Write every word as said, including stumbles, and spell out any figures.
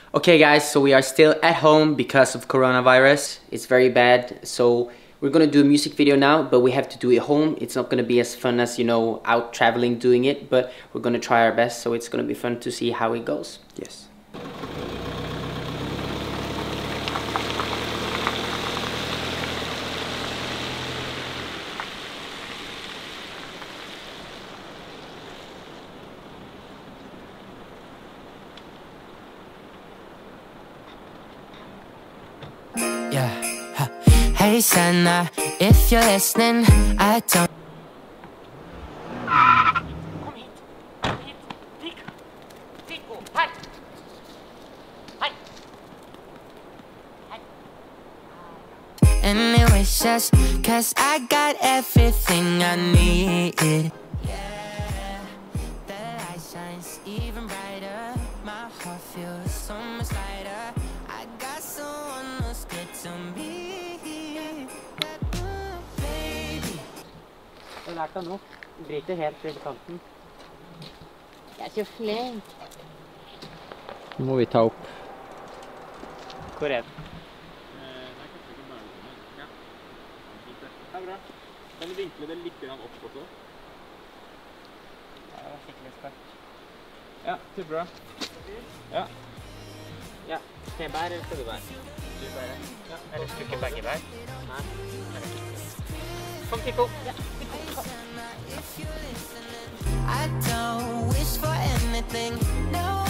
Okay guys, so we are still at home because of coronavirus. It's very bad, so we're gonna do a music video now, but we have to do it home. It's not gonna be as fun as, you know, out traveling doing it, but we're gonna try our best, so it's gonna be fun to see how it goes. Yes. Yeah. Huh. Hey Senna, if you're listening, I don't. Kom hit! Kom hit! Tico! Tico! Her! Her! Her! Any wishes, cause I got everything I need. Yeah, the light shines even brighter. My heart feels so much lighter. I got someone who's good to me. Baby. Jeg har lært deg nå. Bryter helt til kanten. Jeg er så flink. Nå må vi ta opp. Hvor er den? Ja. Det er bra. Kan du vinkle det litt opp også? Ja, det var skikkelig skarpt. Ja, kjempebra. Ja. Ja, skal jeg bære eller skal du bære? Du bærer. Ja. Eller skal du ikke begge bære? Nei. Kom, Tico. Ja, Tico, kom. I don't wish for anything, no.